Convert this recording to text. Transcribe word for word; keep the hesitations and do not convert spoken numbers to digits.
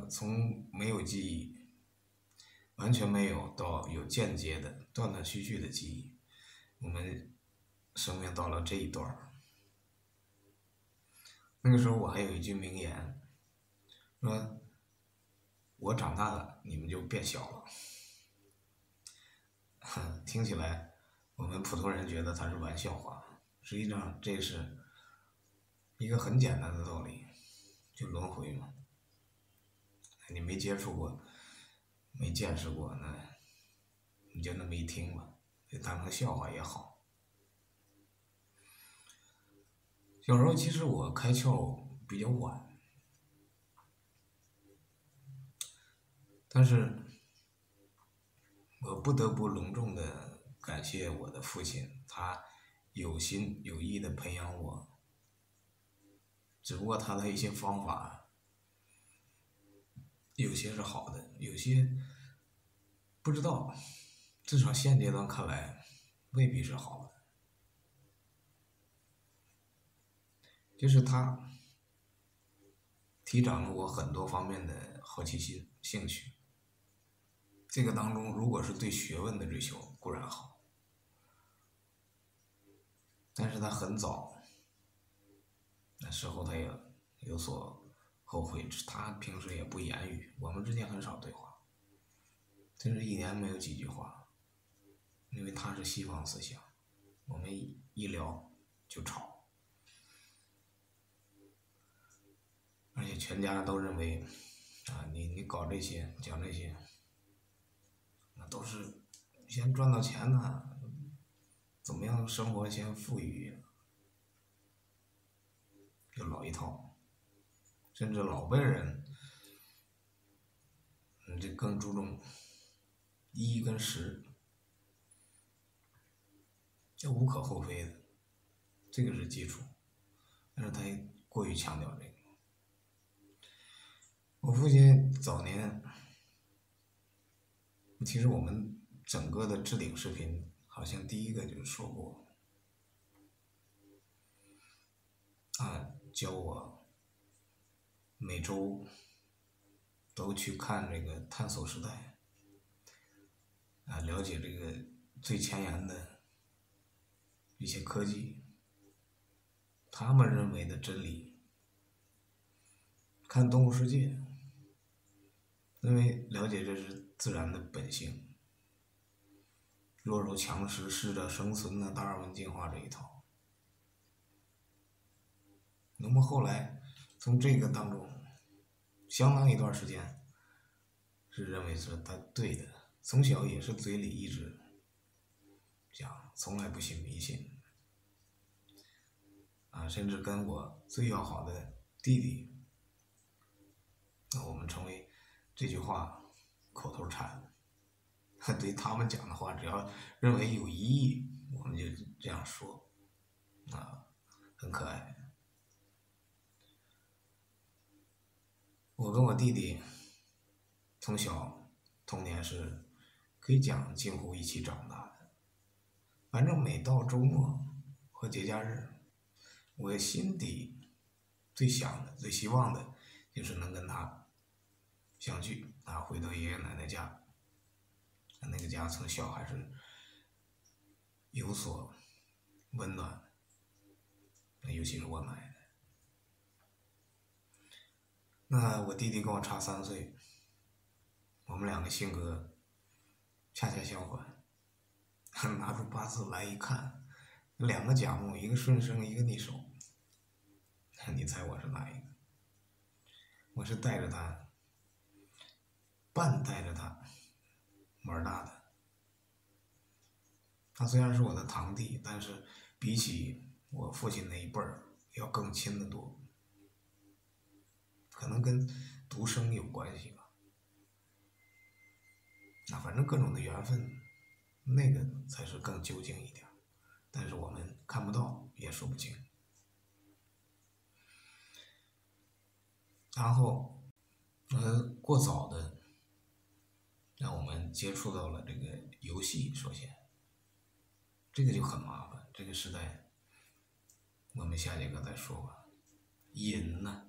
从没有记忆，完全没有到有间接的、断断续续的记忆，我们生命到了这一段儿。那个时候我还有一句名言，说：“我长大了，你们就变小了。”听起来我们普通人觉得它是玩笑话，实际上这是一个很简单的道理，就轮回嘛。你没接触过，没见识过，那你就那么一听吧，就当成笑话也好。小时候其实我开窍比较晚，但是我不得不隆重的感谢我的父亲，他有心有意的培养我，只不过他的一些方法有些是好的，有些不知道，至少现阶段看来未必是好的。就是他提长了我很多方面的好奇心、兴趣。这个当中，如果是对学问的追求固然好，但是他很早，那时候他也有所后悔。他平时也不言语，我们之间很少对话，甚至一年没有几句话，因为他是西方思想，我们一聊就吵。而且全家都认为，啊，你你搞这些讲这些，那都是先赚到钱呢，怎么样生活先富裕，就老一套。甚至老辈人，嗯，这更注重一跟十，这无可厚非的，这个是基础，但是他过于强调这个。我父亲早年，其实我们整个的置顶视频，好像第一个就说过，啊，教我每周都去看这个《探索时代》，啊，了解这个最前沿的一些科技，他们认为的真理。看《动物世界》，因为了解这是自然的本性，弱肉强食、适者生存的达尔文进化这一套。那么后来从这个当中，相当一段时间是认为是他对的，从小也是嘴里一直讲，从来不信迷信，啊，甚至跟我最要好的弟弟，那我们成为这句话口头禅。对他们讲的话，只要认为有疑义，我们就这样说，啊，很可爱。我跟我弟弟从小童年是可以讲近乎一起长大的，反正每到周末和节假日，我心底最想的、最希望的，就是能跟他相聚，啊，回到爷爷奶奶家。那个家从小还是有所温暖，尤其是我奶奶。那我弟弟跟我差三岁，我们两个性格恰恰相反。拿出八字来一看，两个甲木，一个顺生，一个逆手。你猜我是哪一个？我是带着他，半带着他玩大的。他虽然是我的堂弟，但是比起我父亲那一辈儿要更亲得多，可能跟独生有关系吧。那反正各种的缘分，那个才是更究竟一点，但是我们看不到，也说不清。然后，呃，过早的让我们接触到了这个游戏，首先，这个就很麻烦。这个时代，我们下节课再说吧。瘾呢，